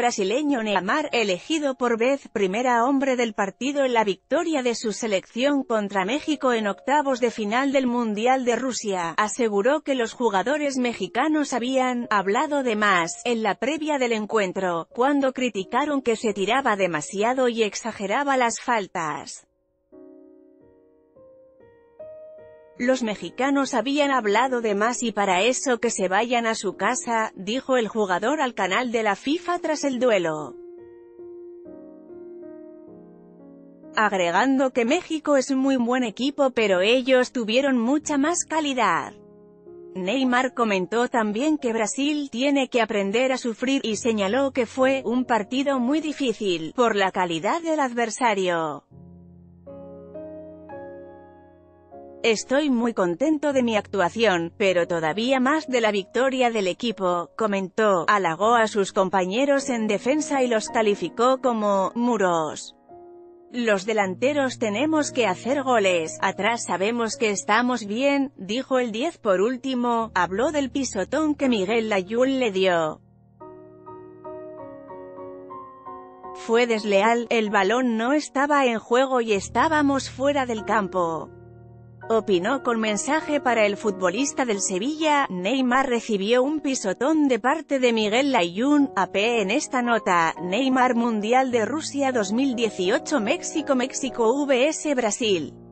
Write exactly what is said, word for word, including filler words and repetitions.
brasileño Neymar, elegido por vez primera hombre del partido en la victoria de su selección contra México en octavos de final del Mundial de Rusia, aseguró que los jugadores mexicanos habían hablado de más en la previa del encuentro, cuando criticaron que se tiraba demasiado y exageraba las faltas. Los mexicanos habían hablado de más y para eso que se vayan a su casa, dijo el jugador al canal de la FIFA tras el duelo. Agregando que México es un muy buen equipo pero ellos tuvieron mucha más calidad. Neymar comentó también que Brasil tiene que aprender a sufrir y señaló que fue un partido muy difícil, por la calidad del adversario. Estoy muy contento de mi actuación, pero todavía más de la victoria del equipo, comentó. Halagó a sus compañeros en defensa y los calificó como «muros». Los delanteros tenemos que hacer goles, atrás sabemos que estamos bien, dijo el diez. Por último, habló del pisotón que Miguel Layún le dio. Fue desleal, el balón no estaba en juego y estábamos fuera del campo. Opinó con mensaje para el futbolista del Sevilla. Neymar recibió un pisotón de parte de Miguel Layún, A P en esta nota. Neymar Mundial de Rusia dos mil dieciocho México México vs Brasil.